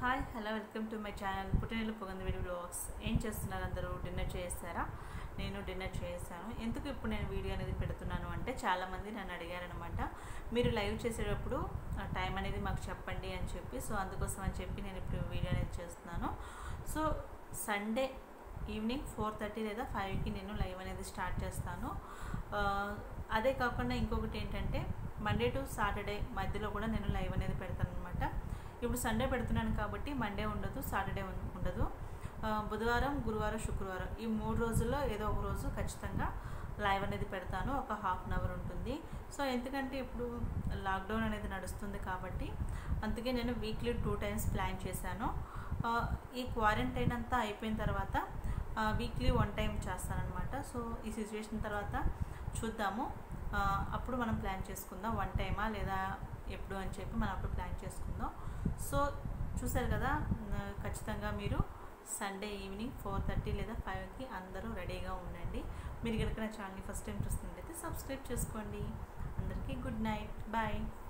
Hi hello welcome to my channel పుట్టినెల్లు పొగంది video vlogs. ఏం చేస్తున్నారు అందరూ? డిన్నర్ చేస్తారా? నేను డిన్నర్ చేశాను. ఎందుకు ఇప్పుడు నేను వీడియో అనేది పెడుతున్నాను అంటే చాలామంది నన్ను అడిగారనమాట, మీరు లైవ్ చేసేటప్పుడు టైం అనేది మాకు చెప్పండి అని చెప్పి. సో అందుకోసం అని చెప్పి నేను ఇప్పుడు వీడియో అనేది చేస్తున్నాను. సో సండే ఈవినింగ్ 4:30 లేదా 5కి నేను లైవ్ అనేది స్టార్ట్ చేస్తాను. అదే కాకుండా ఇంకొకటి ఏంటంటే మండే టు సాటర్డే మధ్యలో కూడా నేను లైవ్ అనేది పెడతాను అనమాట. ఇప్పుడు సండే పెడుతున్నాను కాబట్టి మండే ఉండదు, సాటర్డే ఉండదు. బుధవారం, గురువారం, శుక్రవారం ఈ 3 రోజుల్లో ఏదో ఒక రోజు ఖచ్చితంగా లైవ్ అనేది పెడతాను. ఒక ½ అవర్ ఉంటుంది. సో ఎందుకంటే ఇప్పుడు లాక్డౌన్ అనేది నడుస్తుంది కాబట్టి అందుకే నేను వీక్లీ 2 టైమ్స్ ప్లాన్ చేశాను. ఈ క్వారంటైన్ అంతా అయిపోయిన తర్వాత వీక్లీ 1 టైం చేస్తానన్నమాట. సో ఈ సిచ్యువేషన్ తర్వాత చూద్దాము, అప్పుడు మనం ప్లాన్ చేసుకుందాం 1 టైమా లేదా ఎప్పుడు అని చెప్పి మనం అప్పుడు ప్లాన్ చేసుకుందాం. సో చూసారు కదా, ఖచ్చితంగా మీరు సండే ఈవినింగ్ 4:30 లేదా 5కి అందరూ రెడీగా ఉండండి. మీరు కనుక నా ఛానల్ని ఫస్ట్ టైం చూస్తున్నట్లయితే సబ్స్క్రైబ్ చేసుకోండి. అందరికీ గుడ్ నైట్, బాయ్.